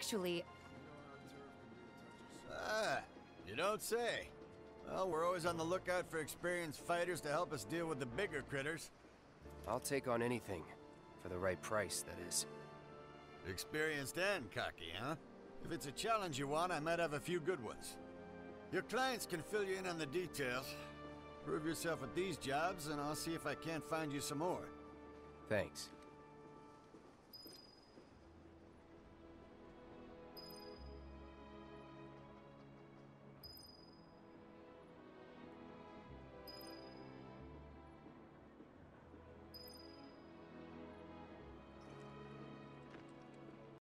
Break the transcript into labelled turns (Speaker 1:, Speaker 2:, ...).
Speaker 1: Actually...
Speaker 2: Ah, you don't say. Well, we're always on the lookout for experienced fighters to help us deal with the bigger critters.
Speaker 3: I'll take on anything. For the right price, that is.
Speaker 2: Experienced and cocky, huh? If it's a challenge you want, I might have a few good ones. Your clients can fill you in on the details. Prove yourself at these jobs, and I'll see if I can't find you some more.
Speaker 3: Thanks.